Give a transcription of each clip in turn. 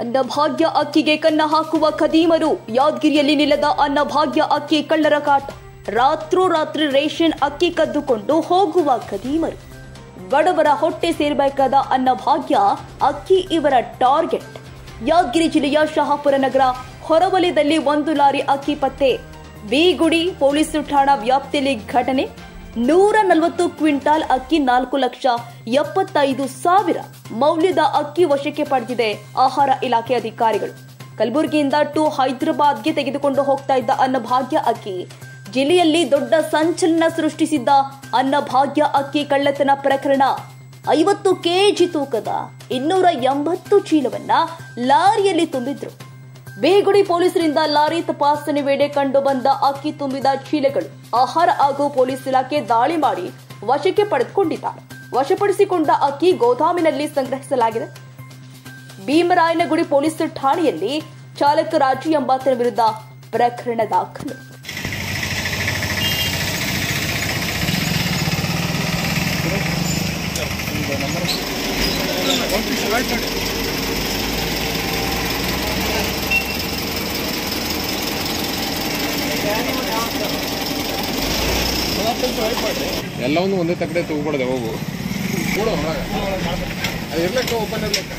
ಅನ್ನಭಾಗ್ಯ ಅಕ್ಕಿಗೆ ಕನ್ನ ಹಾಕುವ ಖದೀಮರು. ಯಾದಗಿರಿಯಲ್ಲಿ ನಿಲ್ಲದ ಅನ್ನಭಾಗ್ಯ ಅಕ್ಕಿ ಕಳ್ಳರ ಕಾಟ. ರಾತ್ರೋರಾತ್ರಿ ರೇಷನ್ ಅಕ್ಕಿ ಕದ್ದುಕೊಂಡು ಹೋಗುವ ಖದೀಮರು. ಬಡವರ ಹೊಟ್ಟೆ ಸೇರಬೇಕಾದ ಅನ್ನಭಾಗ್ಯ ಅಕ್ಕಿ ಇವರ ಟಾರ್ಗೆಟ್. ಯಾದಗಿರಿ ಜಿಲ್ಲೆಯ ಶಹಾಪುರ ನಗರ ಹೊರವಲಯದಲ್ಲಿ 1 ಲಾರಿ ಅಕ್ಕಿ ಪತ್ತೆ. ಬಿಗುಡಿ ಪೊಲೀಸ್ ಠಾಣಾ ವ್ಯಾಪ್ತಿಯಲ್ಲಿ ಘಟನೆ. 140 ಕ್ವಿಂಟಾಲ್ ಅಕ್ಕಿ 4,75,000 ಮೌಲ್ಯದ ಅಕ್ಕಿ ವಶಕ್ಕೆ ಪಡೆದಿದೆ ಆಹಾರ ಇಲಾಖೆ ಅಧಿಕಾರಿಗಳು. ಕಲಬುರಗಿಯಿಂದ ಟು ಹೈದರಾಬಾದ್ಗೆ ತೆಗೆದುಕೊಂಡು ಹೋಗ್ತಾ ಇದ್ದ ಅನ್ನಭಾಗ್ಯ ಅಕ್ಕಿ ಜಿಲ್ಲೆಯಲ್ಲಿ ದೊಡ್ಡ ಸಂಚಲನ ಸೃಷ್ಟಿಸಿದ್ದ ಅನ್ನಭಾಗ್ಯ ಅಕ್ಕಿ ಕಳ್ಳತನ ಪ್ರಕರಣ. 50 ಕೆಜಿ ತೂಕದ 280 ಚೀಲವನ್ನ ಲಾರಿಯಲ್ಲಿ ತುಂಬಿದ್ರು. ಬೇಗುಡಿ ಪೊಲೀಸರಿಂದ ಲಾರಿ ತಪಾಸಣೆ ವೇಳೆ ಕಂಡು ಬಂದ ಅಕ್ಕಿ ತುಂಬಿದ ಚೀಲಗಳು ಆಹಾರ ಹಾಗೂ ಪೊಲೀಸ್ ಇಲಾಖೆ ದಾಳಿ ಮಾಡಿ ವಶಕ್ಕೆ ಪಡೆದುಕೊಂಡಿದ್ದಾರೆ. ವಶಪಡಿಸಿಕೊಂಡ ಅಕ್ಕಿ ಗೋದಾಮಿನಲ್ಲಿ ಸಂಗ್ರಹಿಸಲಾಗಿದೆ. ಭೀಮರಾಯನಗುಡಿ ಪೊಲೀಸ್ ಠಾಣೆಯಲ್ಲಿ ಚಾಲಕ ರಾಜು ಎಂಬಾತನ ವಿರುದ್ಧ ಪ್ರಕರಣ ದಾಖಲು. ಎಲ್ಲವನ್ನು ಒಂದೇ ತಕ್ಕಡೆ ತಗೋಬಾರ್ದೆ. ಹೋಗು ಕೊಡು ಅದು ಇರ್ಲಿಕ್ಕೆ ಓಪನ್ ಇರ್ಲಿಕ್ಕೆ.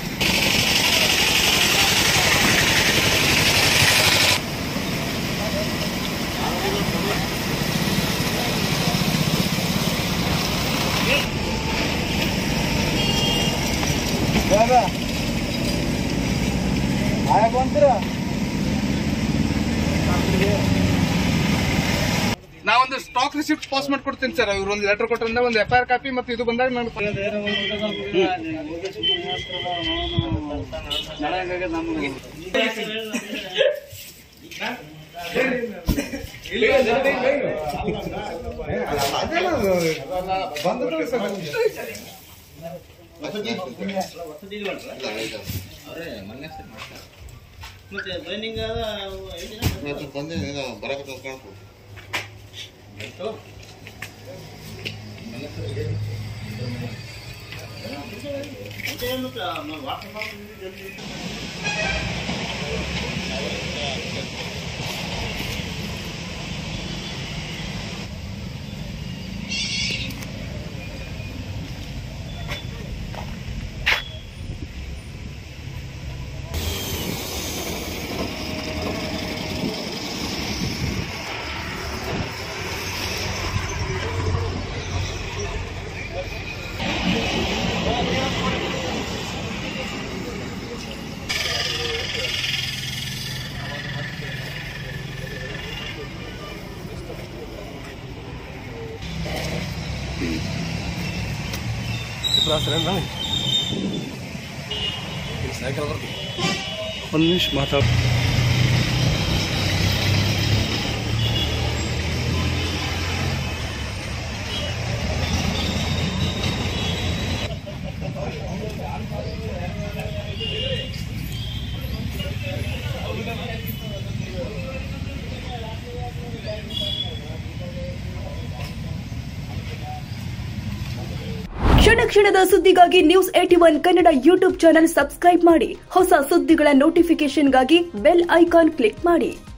ನಾ ಒಂದು ಸ್ಟಾಕ್ ರಿಸಿಪ್ಟ್ ಪಾಸ್ ಮಾಡ್ಕೊಡ್ತೀನಿ ಸರ್. ಇವ್ರು ಒಂದು ಲೆಟರ್ ಕೊಟ್ಟರಿಂದ ಒಂದು FIR ಕಾಪಿ ಮತ್ತು ಇದು ಬಂದಾಗ ನಾನು ಒಂದು ನಿಮಿಷ ಮಾತಾಡ. ಕ್ಷಣ ಕ್ಷಣದ ಸುದ್ದಿಗಾಗಿ news 81 Kannada YouTube channel subscribe ಮಾಡಿ. ಹೊಸ ಸುದ್ದಿಗಳ ನೋಟಿಫಿಕೇಶನ್ಗಾಗಿ ಬೆಲ್ ಐಕಾನ್ ಕ್ಲಿಕ್ ಮಾಡಿ.